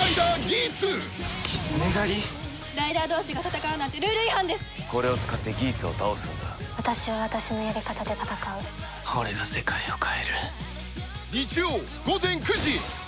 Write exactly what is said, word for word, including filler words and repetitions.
イダーギーツ。 狐狩り。 ライダー同士が戦うなんてルール違反です。 これを使ってギーツを倒すんだ。 私は私のやり方で戦う。 俺が世界を変える。 日曜午前くじ。